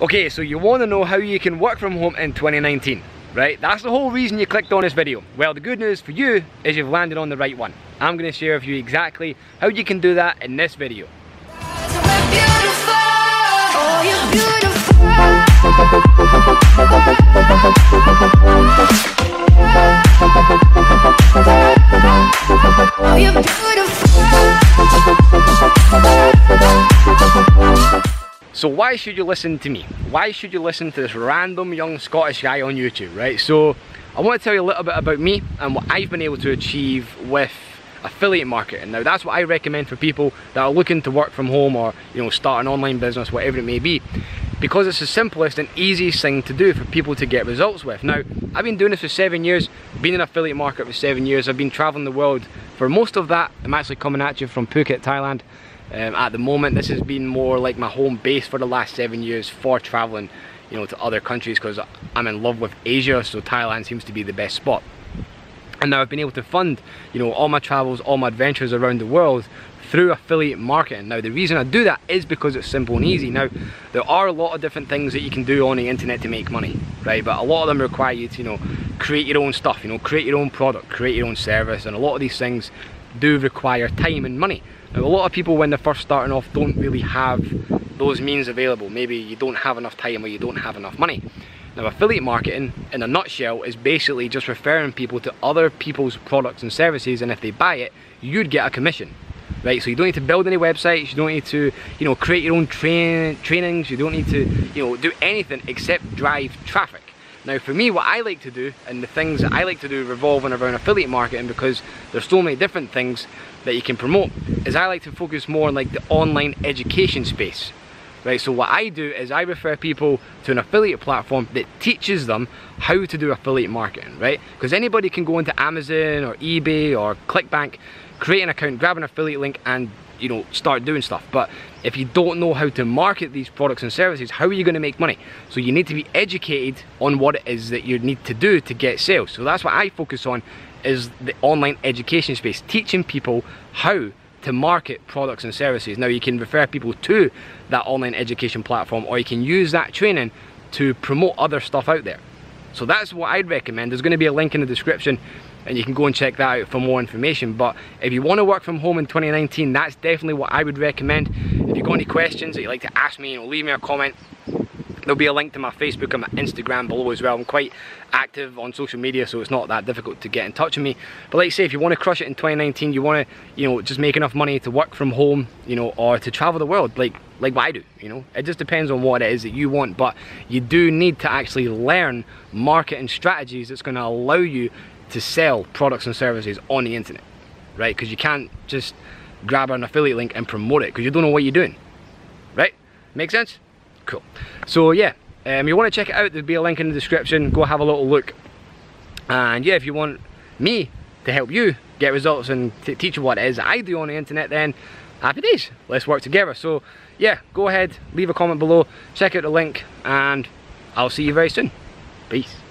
Okay, so you want to know how you can work from home in 2019, right? That's the whole reason you clicked on this video. Well, the good news for you is you've landed on the right one. I'm going to share with you exactly how you can do that in this video. So why should you listen to me? Why should you listen to this random young Scottish guy on YouTube, right? So I want to tell you a little bit about me and what I've been able to achieve with affiliate marketing. Now that's what I recommend for people that are looking to work from home or, you know, start an online business, whatever it may be, because it's the simplest and easiest thing to do for people to get results with. Now, I've been doing this for 7 years, been in affiliate market for 7 years. I've been traveling the world for most of that. I'm actually coming at you from Phuket, Thailand. At the moment, this has been more like my home base for the last 7 years for traveling, you know, to other countries, because I'm in love with Asia, so Thailand seems to be the best spot. And now I've been able to fund, you know, all my travels, all my adventures around the world through affiliate marketing. Now the reason I do that is because it's simple and easy. Now there are a lot of different things that you can do on the internet to make money, right? But a lot of them require you to, you know, create your own stuff, you know, create your own product, create your own service, and a lot of these things do require time and money. Now a lot of people when they're first starting off don't really have those means available. Maybe you don't have enough time or you don't have enough money. Now affiliate marketing in a nutshell is basically just referring people to other people's products and services, and if they buy it, you'd get a commission. Right, so you don't need to build any websites, you don't need to, you know, create your own trainings, you don't need to, you know, do anything except drive traffic. Now for me, what I like to do, and the things that I like to do revolving around affiliate marketing, because there's so many different things that you can promote, is I like to focus more on like the online education space. Right, so what I do is I refer people to an affiliate platform that teaches them how to do affiliate marketing, right? Because anybody can go into Amazon or eBay or ClickBank, create an account, grab an affiliate link, and, you know, start doing stuff. But if you don't know how to market these products and services, how are you going to make money? So you need to be educated on what it is that you need to do to get sales. So that's what I focus on, is the online education space, teaching people how to market products and services. Now you can refer people to that online education platform, or you can use that training to promote other stuff out there. So that's what I'd recommend. There's going to be a link in the description and you can go and check that out for more information. But if you want to work from home in 2019, that's definitely what I would recommend. If you've got any questions that you'd like to ask me, you know, leave me a comment. There'll be a link to my Facebook and my Instagram below as well. I'm quite active on social media, so it's not that difficult to get in touch with me. But like I say, if you want to crush it in 2019, you want to, you know, just make enough money to work from home, you know, or to travel the world, like what I do, you know. It just depends on what it is that you want, but you do need to actually learn marketing strategies that's going to allow you to sell products and services on the internet, right? Because you can't just grab an affiliate link and promote it, because you don't know what you're doing, right? Make sense? Cool. So yeah, you want to check it out, there'll be a link in the description. Go have a little look. And yeah, if you want me to help you get results and teach you what it is I do on the internet, then happy days, let's work together. So yeah, go ahead, leave a comment below, check out the link, and I'll see you very soon. Peace.